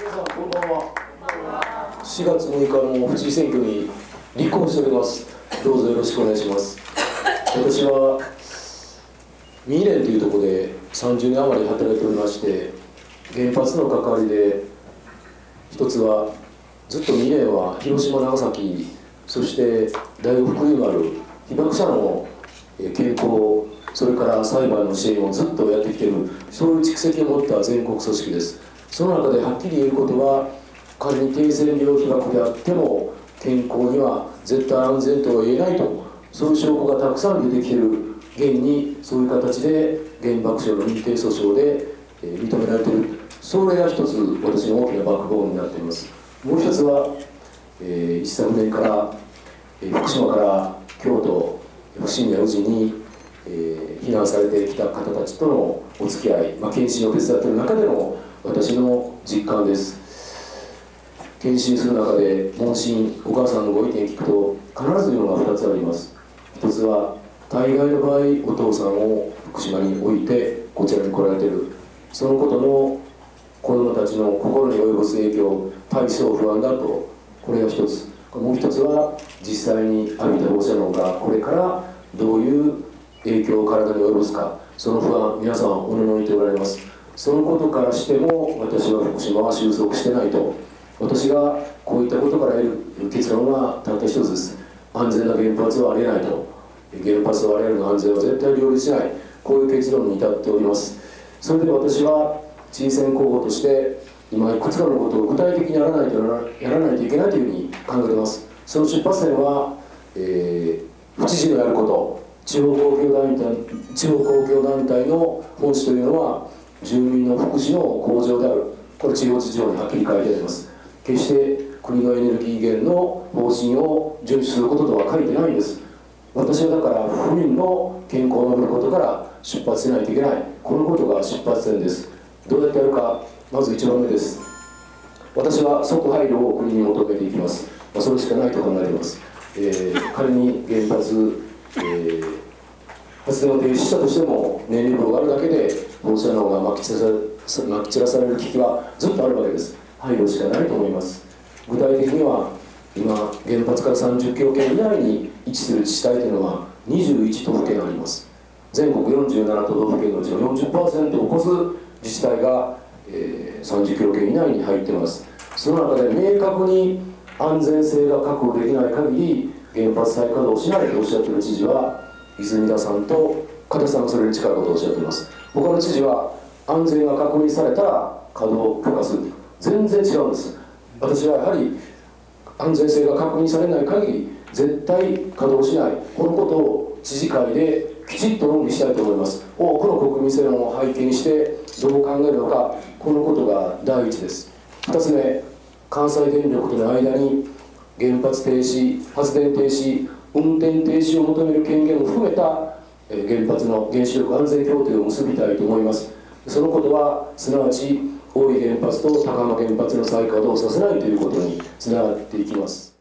皆さんこんばんは。4月6日の府知事選挙に立候補しております。どうぞよろしくお願いします。私は三重というところで30年余り働いておりまして、原発の関わりで一つはずっと三重は広島、長崎、そして大学福井のある被爆者の健康、それから裁判の支援をずっとやってきている、そういう蓄積を持った全国組織です。その中ではっきり言えることは、仮に低線量被爆であっても健康には絶対安全とは言えないと、そういう証拠がたくさん出てきている現に、そういう形で原爆症の認定訴訟で認められている、それが一つ私の大きなバックボーンになっています。もう一つは、一昨年から福島から京都伏見や宇治に避難されてきた方たちとのお付き合い、検診を手伝っている中での私の実感です。検診する中で問診、お母さんのご意見聞くと必ず言うのが2つあります。1つは大概の場合お父さんを福島に置いてこちらに来られている、そのことの子どもたちの心に及ぼす影響、大層不安だと、これが1つ。もう1つは実際に浴びた放射能がこれからどういう影響を体に及ぼすか、その不安、皆さんおののいておられます。そのことからしても私は福島は収束してないと。私がこういったことから得る結論はたった一つです。安全な原発はありえないと。原発と我々の安全は絶対両立しない、こういう結論に至っております。それで私は知事選候補として今いくつかのことを具体的にやらないといけないというふうに考えています。その出発点は、府知事のやること、地方公共団体の本旨というのは住民の福祉の向上である、これ地方自治法にはっきり書いてあります。決して国のエネルギー源の方針を遵守することとは書いてないんです。私はだから府民の健康を守ることから出発しないといけない、このことが出発点です。どうやってやるか、まず1番目です。私は即配慮を国に求めていきます。それしかないと考えています。仮に原発、発電を停止したとしても燃料があるだけで放射能がまき散らされる危機はずっとあるわけです。配慮しかないと思います。具体的には今原発から30キロ圏以内に位置する自治体というのは21都府県あります。全国47都道府県のうちの 40% を超す自治体が、30キロ圏以内に入っています。その中で明確に安全性が確保できない限り原発再稼働しないとおっしゃっている知事は泉田さんと片さんがそれに近いことをおっしゃっています。他の知事は安全が確認されたら稼働を許可する、全然違うんです。私はやはり安全性が確認されない限り絶対稼働しない、このことを知事会できちっと論議したいと思います。多くの国民世論を背景にしてどう考えるのか、このことが第一です。2つ目、関西電力との間に原発停止、発電停止、運転停止を求める権限を含めた原発の原子力安全協定を結びたいと思います。そのことはすなわち大飯原発と高浜原発の再稼働させないということにつながっていきます。